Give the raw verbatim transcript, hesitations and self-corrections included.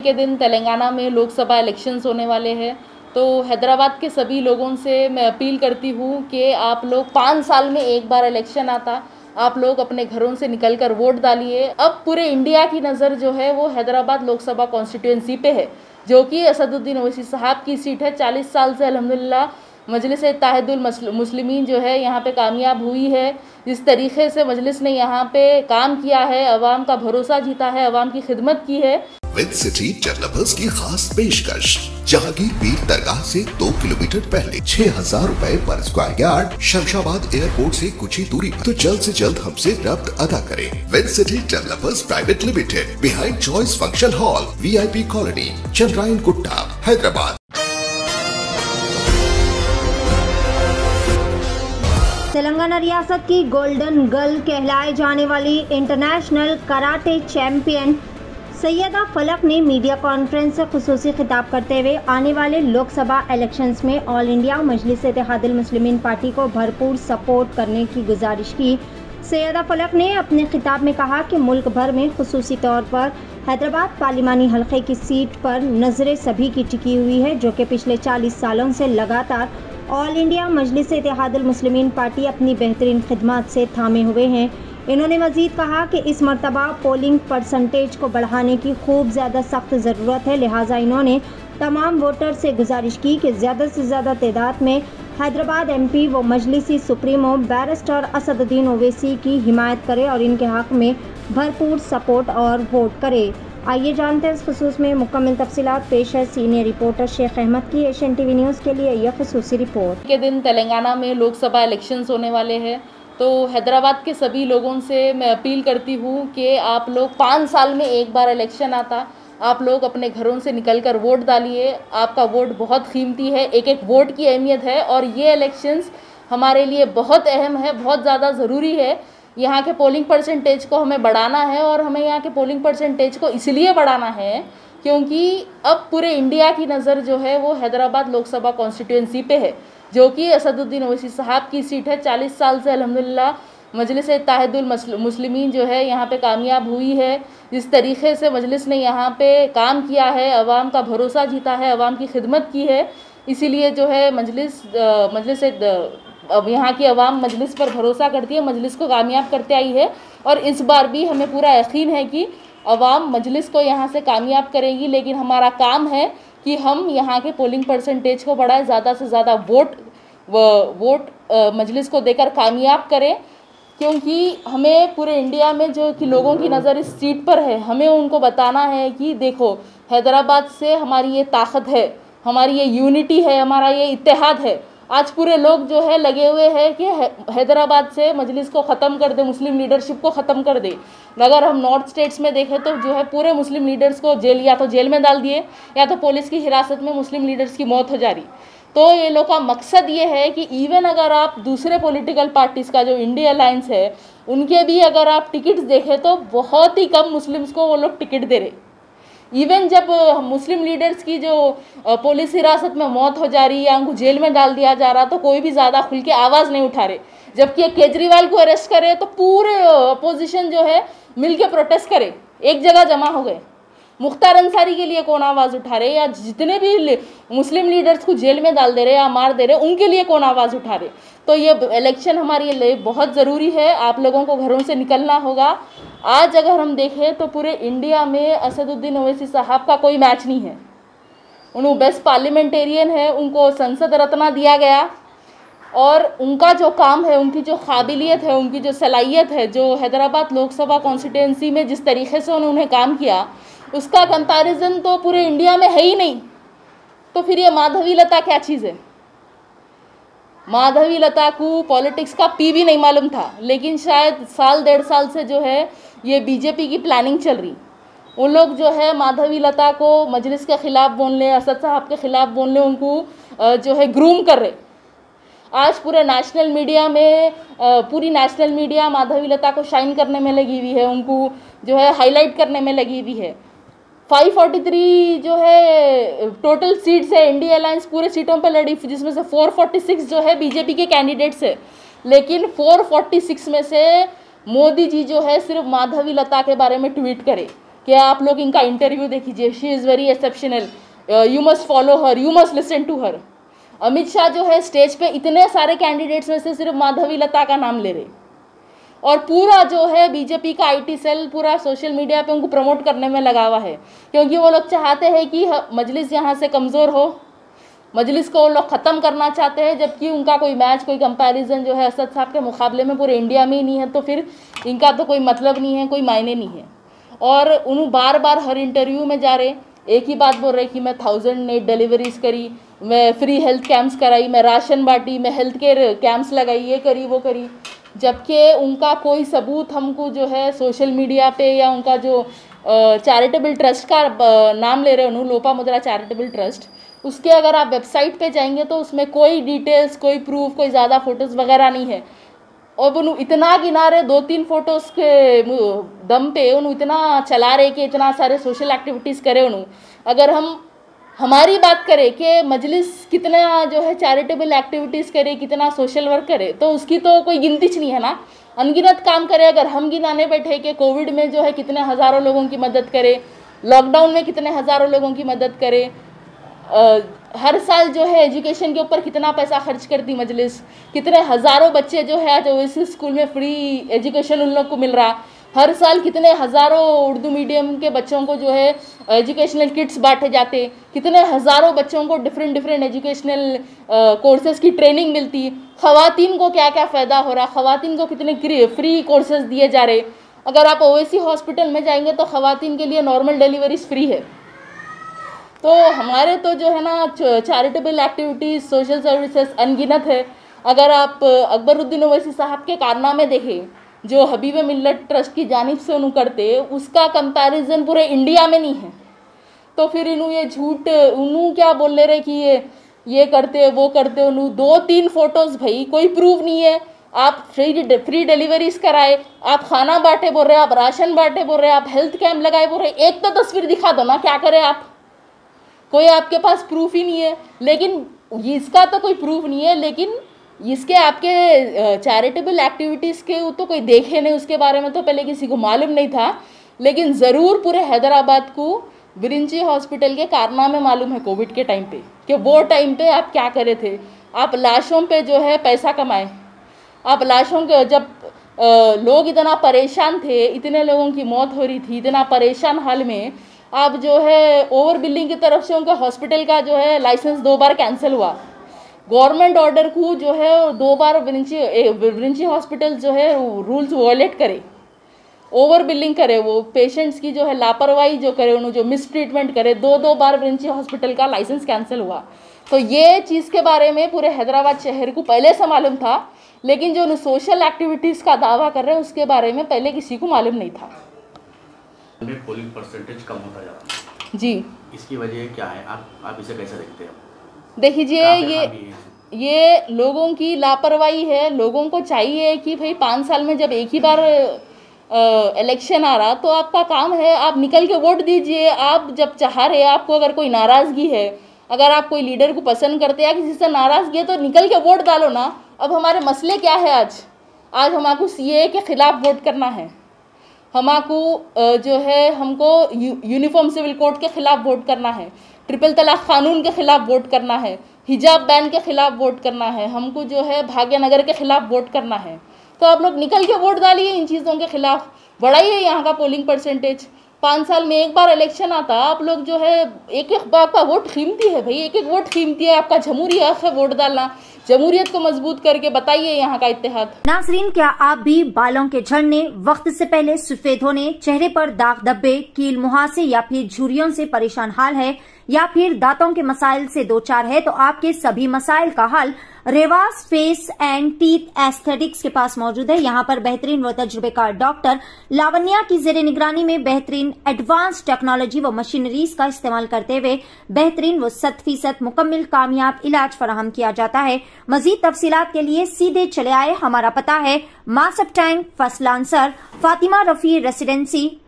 के दिन तेलंगाना में लोकसभा इलेक्शंस होने वाले हैं, तो हैदराबाद के सभी लोगों से मैं अपील करती हूँ कि आप लोग पाँच साल में एक बार इलेक्शन आता, आप लोग अपने घरों से निकलकर वोट डालिए। अब पूरे इंडिया की नज़र जो है वो हैदराबाद लोकसभा कॉन्स्टिट्यूंसी पे है, जो कि असदुद्दीन ओवैसी साहब की सीट है। चालीस साल से अल्हम्दुलिल्लाह मजलिस इत्तेहादुल मुस्लिमीन जो है यहाँ पे कामयाब हुई है। जिस तरीके से मजलिस ने यहाँ पे काम किया है, अवाम का भरोसा जीता है, अवाम की खिदमत की है। विद सिटी डेवलपर्स की खास पेशकश, जहांगीर पीर दरगाह से दो किलोमीटर पहले छह हजार रूपए पर स्क्वायर यार्ड, शमशाबाद एयरपोर्ट से कुछ ही दूरी पर। तो जल्द से जल्द हमसे रब्त अदा करें। With city developers private limited, behind choice function hall, VIP colony, Chandrayan Gutta, Hyderabad. Telangana रियासत की गोल्डन गर्ल कहलाए जाने वाली इंटरनेशनल कराटे चैंपियन सैयदा फलक ने मीडिया कॉन्फ्रेंस से खुसूसी खिताब करते हुए आने वाले लोकसभा इलेक्शंस में all India Majlis Ittehadul Muslimeen party को भरपूर सपोर्ट करने की गुजारिश की। सैयदा फलक ने अपने खिताब में कहा कि मुल्क भर में खुसूसी तौर पर हैदराबाद पार्लिमानी हल्के की सीट पर नज़रें सभी की टिकी हुई है, जो कि पिछले चालीस सालों से लगातार all India Majlis Ittehadul Muslimeen party अपनी बेहतरीन खिदमत से थामे हुए हैं। इन्होंने मज़ीद कहा कि इस मरतबा पोलिंग परसेंटेज को बढ़ाने की खूब ज़्यादा सख्त ज़रूरत है, लिहाजा इन्होंने तमाम वोटर से गुजारिश की कि ज़्यादा से ज़्यादा तादाद में हैदराबाद एमपी व मजलिसी सुप्रीमो बैरिस्टर असदुद्दीन ओवैसी की हिमायत करे और इनके हक़ में भरपूर सपोर्ट और वोट करे। आइए जानते हैं इस खुसूस में मुकम्मल तफसीलात। पेश है सीनियर रिपोर्टर शेख अहमद की एशियन टीवी न्यूज़ के लिए यह खुसूसी रिपोर्ट। के दिन तेलंगाना में लोकसभा इलेक्शंस होने वाले हैं, तो हैदराबाद के सभी लोगों से मैं अपील करती हूँ कि आप लोग पाँच साल में एक बार इलेक्शन आता, आप लोग अपने घरों से निकलकर वोट डालिए। आपका वोट बहुत कीमती है, एक एक वोट की अहमियत है और ये इलेक्शंस हमारे लिए बहुत अहम है, बहुत ज़्यादा ज़रूरी है। यहाँ के पोलिंग परसेंटेज को हमें बढ़ाना है और हमें यहाँ के पोलिंग परसेंटेज को इसलिए बढ़ाना है क्योंकि अब पूरे इंडिया की नज़र जो है वो हैदराबाद लोकसभा कॉन्स्टिट्यूंसी पे है, जो कि असदुद्दीन ओवैसी साहब की सीट है। चालीस साल से अल्हम्दुलिल्लाह मजलिस इत्तेहादुल मुस्लिमीन जो है यहाँ पे कामयाब हुई है। जिस तरीके से मजलिस ने यहाँ पे काम किया है, अवाम का भरोसा जीता है, अवाम की खिदमत की है, इसीलिए जो है मजलिस मजलिस अब यहाँ की अवाम मजलिस पर भरोसा करती है, मजलिस को कामयाब करते आई है और इस बार भी हमें पूरा यकीन है कि अवाम मजलिस को यहाँ से कामयाब करेगी। लेकिन हमारा काम है कि हम यहाँ के पोलिंग परसेंटेज को बढ़ाएं, ज़्यादा से ज़्यादा वोट वोट मजलिस को देकर कामयाब करें, क्योंकि हमें पूरे इंडिया में जो कि लोगों की नज़र इस सीट पर है, हमें उनको बताना है कि देखो हैदराबाद से हमारी ये ताकत है, हमारी ये यूनिटी है, हमारा ये इत्तेहाद है। आज पूरे लोग जो है लगे हुए हैं कि हैदराबाद से मजलिस को ख़त्म कर दे, मुस्लिम लीडरशिप को ख़त्म कर दे। अगर हम नॉर्थ स्टेट्स में देखें तो जो है पूरे मुस्लिम लीडर्स को जेल या तो जेल में डाल दिए या तो पुलिस की हिरासत में मुस्लिम लीडर्स की मौत हो जा रही। तो ये लोग का मकसद ये है कि इवन अगर आप दूसरे पॉलिटिकल पार्टीज़ का जो इंडिया अलायंस है उनके भी अगर आप टिकट्स देखें तो बहुत ही कम मुस्लिम्स को वो लोग टिकट दे रहे। इवन जब मुस्लिम लीडर्स की जो पुलिस हिरासत में मौत हो जा रही या उनको जेल में डाल दिया जा रहा तो कोई भी ज़्यादा खुल के आवाज़ नहीं उठा रहे, जबकि केजरीवाल को अरेस्ट करे तो पूरे अपोजिशन जो है मिल के प्रोटेस्ट करे, एक जगह जमा हो गए। मुख्तार अंसारी के लिए कौन आवाज़ उठा रहे, या जितने भी मुस्लिम लीडर्स को जेल में डाल दे रहे या मार दे रहे उनके लिए कौन आवाज़ उठा रहे। तो ये इलेक्शन हमारे लिए बहुत ज़रूरी है, आप लोगों को घरों से निकलना होगा। आज अगर हम देखें तो पूरे इंडिया में असदुद्दीन ओवैसी साहब का कोई मैच नहीं है। उन्होंने बेस्ट पार्लियामेंटेरियन है, उनको संसद रत्न दिया गया और उनका जो काम है, उनकी जो काबिलियत है, उनकी जो सलाहियत है, जो हैदराबाद लोकसभा कॉन्स्टिट्यूंसी में जिस तरीके से उन्होंने काम किया उसका कंपैरिजन तो पूरे इंडिया में है ही नहीं। तो फिर ये माधवी लता क्या चीज़ है? माधवी लता को पॉलिटिक्स का पी भी नहीं मालूम था, लेकिन शायद साल डेढ़ साल से जो है ये बीजेपी की प्लानिंग चल रही। वो लोग जो है माधवी लता को मजलिस के ख़िलाफ़ बोलने, असद साहब के ख़िलाफ़ बोलने उनको जो है ग्रूम कर रहे। आज पूरे नेशनल मीडिया में पूरी नेशनल मीडिया माधवी लता को शाइन करने में लगी हुई है, उनको जो है हाईलाइट करने में लगी हुई है। पाँच सौ तैंतालीस जो है टोटल सीट्स है, इंडिया अलायंस पूरे सीटों पे लड़ी, जिसमें से चार सौ छियालीस जो है बीजेपी के कैंडिडेट्स है, लेकिन चार सौ छियालीस में से मोदी जी जो है सिर्फ माधवी लता के बारे में ट्वीट करे। कि आप लोग इनका इंटरव्यू देखिए, she is very exceptional, you must follow her, you must listen to her. Amit Shah जो है स्टेज पे इतने सारे कैंडिडेट्स में से सिर्फ माधवी लता का नाम ले रहे, और पूरा जो है बीजेपी का आईटी सेल पूरा सोशल मीडिया पे उनको प्रमोट करने में लगा हुआ है, क्योंकि वो लोग चाहते हैं कि मजलिस यहाँ से कमज़ोर हो, मजलिस को वो लोग ख़त्म करना चाहते हैं, जबकि उनका कोई मैच, कोई कंपैरिजन जो है असद साहब के मुकाबले में पूरे इंडिया में ही नहीं है, तो फिर इनका तो कोई मतलब नहीं है, कोई मायने नहीं है। और उन्होंने बार बार हर इंटरव्यू में जा रहे एक ही बात बोल रहे कि मैं थाउजेंड नेट डिलीवरीज करी, मैं फ्री हेल्थ कैंप्स कराई, मैं राशन बांटी, मैं हेल्थ केयर कैंप्स लगाई, ये करी वो करी, जबकि उनका कोई सबूत हमको जो है सोशल मीडिया पे या उनका जो चैरिटेबल ट्रस्ट का नाम ले रहे हैं लोपामुद्रा चैरिटेबल ट्रस्ट, उसके अगर आप वेबसाइट पे जाएंगे तो उसमें कोई डिटेल्स, कोई प्रूफ, कोई ज़्यादा फोटोज़ वगैरह नहीं है। और उन्होंने इतना गिना रहे, दो तीन फोटोज़ के दम पे उन्होंने इतना चला रहे कि इतना सारे सोशल एक्टिविटीज़ करे उन्होंने। अगर हम हमारी बात करें कि मजलिस कितना जो है चैरिटेबल एक्टिविटीज़ करे, कितना सोशल वर्क करे, तो उसकी तो कोई गिनती नहीं है ना, अनगिनत काम करे। अगर हम गिनाने बैठे कि कोविड में जो है कितने हज़ारों लोगों की मदद करे, लॉकडाउन में कितने हज़ारों लोगों की मदद करे, आ, हर साल जो है एजुकेशन के ऊपर कितना पैसा खर्च करती मजलिस, कितने हज़ारों बच्चे जो है आज ओवैसी स्कूल में फ्री एजुकेशन उन लोग को मिल रहा, हर साल कितने हज़ारों उर्दू मीडियम के बच्चों को जो है एजुकेशनल किट्स बांटे जाते, कितने हज़ारों बच्चों को डिफरेंट डिफरेंट एजुकेशनल कोर्सेज़ की ट्रेनिंग मिलती, ख़वातीन को क्या क्या फ़ायदा हो रहा, ख़वातीन को कितने फ्री कोर्सेज़ दिए जा रहे। अगर आप ओवैसी हॉस्पिटल में जाएंगे तो ख़वातीन के लिए नॉर्मल डिलीवरीज फ्री है। तो हमारे तो जो है ना चैरिटेबल एक्टिविटीज़, सोशल सर्विसेज अनगिनत है। अगर आप अकबरुद्दीन ओवैसी साहब के कारनामे देखें जो हबीब मिल्लत ट्रस्ट की जानिब से उन्होंने करते, उसका कंपैरिजन पूरे इंडिया में नहीं है। तो फिर इन्हों ये झूठ उन्होंने क्या बोल ले रहे कि ये ये करते वो करते, उन्होंने दो तीन फोटोज़ भाई कोई प्रूफ नहीं है। आप फ्री फ्री डिलीवरीज कराए, आप खाना बांटे बोल रहे, आप राशन बांटे बोल रहे, आप हेल्थ कैंप लगाए बोल रहे, एक तो तस्वीर दिखा दो ना, क्या करें आप, कोई आपके पास प्रूफ ही नहीं है। लेकिन इसका तो कोई प्रूफ नहीं है, लेकिन इसके आपके चैरिटेबल एक्टिविटीज़ के वो तो कोई देखे नहीं, उसके बारे में तो पहले किसी को मालूम नहीं था। लेकिन ज़रूर पूरे हैदराबाद को बिरिंची हॉस्पिटल के कारनामे मालूम है कोविड के टाइम पे, कि वो टाइम पे आप क्या करे थे। आप लाशों पे जो है पैसा कमाए, आप लाशों के जब आ, लोग इतना परेशान थे, इतने लोगों की मौत हो रही थी, इतना परेशान हाल में आप जो है ओवर बिलिंग की तरफ से उनके हॉस्पिटल का जो है लाइसेंस दो बार कैंसिल हुआ। गवर्नमेंट ऑर्डर को जो है दो बार विरिंची विरिंची हॉस्पिटल जो है रूल्स वॉयलेट करे, ओवर बिलिंग करे, वो पेशेंट्स की जो है लापरवाही जो करे, उन्होंने जो मिस ट्रीटमेंट करे, दो दो बार विरिंची हॉस्पिटल का लाइसेंस कैंसिल हुआ। तो ये चीज़ के बारे में पूरे हैदराबाद शहर को पहले से मालूम था, लेकिन जो सोशल एक्टिविटीज़ का दावा कर रहे हैं उसके बारे में पहले किसी को मालूम नहीं था। पोलिंग परसेंटेज कम होता जा रहा है जी, इसकी वजह क्या है? आप आप इसे कैसे देखते हैं? देखिए, ये ये लोगों की लापरवाही है। लोगों को चाहिए कि भाई पाँच साल में जब एक ही बार इलेक्शन आ रहा, तो आपका काम है आप निकल के वोट दीजिए। आप जब चाह रहे, आपको अगर कोई नाराज़गी है, अगर आप कोई लीडर को पसंद करते हैं या किसी से नाराज़गी है, तो निकल के वोट डालो ना। अब हमारे मसले क्या है? आज आज हमको सीए के ख़िलाफ़ वोट करना है, हमको जो है हमको यूनिफॉर्म सिविल कोड के ख़िलाफ़ वोट करना है, ट्रिपल तलाक क़ानून के ख़िलाफ़ वोट करना है, हिजाब बैन के ख़िलाफ़ वोट करना है, हमको जो है भाग्यनगर के ख़िलाफ़ वोट करना है। तो आप लोग निकल के वोट डालिए इन चीज़ों के ख़िलाफ़, बढ़ाइए यहाँ का पोलिंग परसेंटेज। पाँच साल में एक बार इलेक्शन आता, आप लोग जो है एक एक आपका वोट कीमती है भाई, एक एक वोट कीमती है, आपका जमहूरी हक़ है वोट डालना। जमहूरियत को मजबूत करके बताइए यहाँ का इत्तेहाद। नाज़रीन, क्या आप भी बालों के झड़ने, वक्त से पहले सफेद होने, चेहरे पर दाग धब्बे, कील मुहासे या फिर झुर्रियों से परेशान हाल है, या फिर दांतों के मसाइल से दो चार है, तो आपके सभी मसाइल का हल Revas face and teeth aesthetics के पास मौजूद है। यहाँ पर बेहतरीन व तजुर्बेकार डॉक्टर लावण्या की जेर निगरानी में बेहतरीन एडवांस टेक्नोलॉजी व मशीनरीज का इस्तेमाल करते हुए बेहतरीन व शत फीसद मुकम्मल कामयाब इलाज फराहम किया जाता है। मजीद तफसीलात के लिए सीधे चले आए। हमारा पता है Masab tank, first lancer, Fatima Rafi residency,